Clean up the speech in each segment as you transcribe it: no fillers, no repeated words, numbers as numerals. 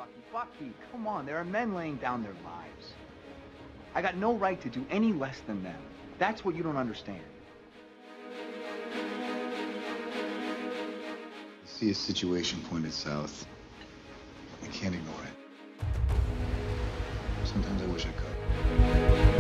Bucky, come on. There are men laying down their lives. I got no right to do any less than them. That's what you don't understand. I see a situation pointed south. I can't ignore it. Sometimes I wish I could.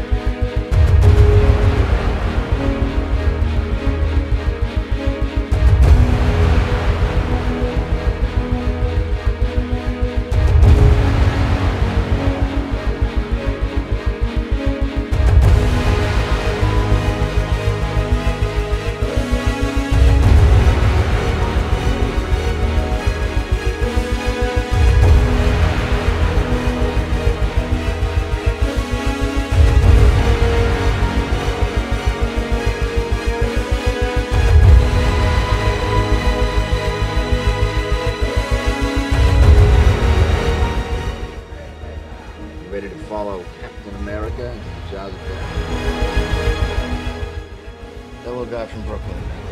Ready to follow Captain America into the jaws of death? Fellow guy from Brooklyn.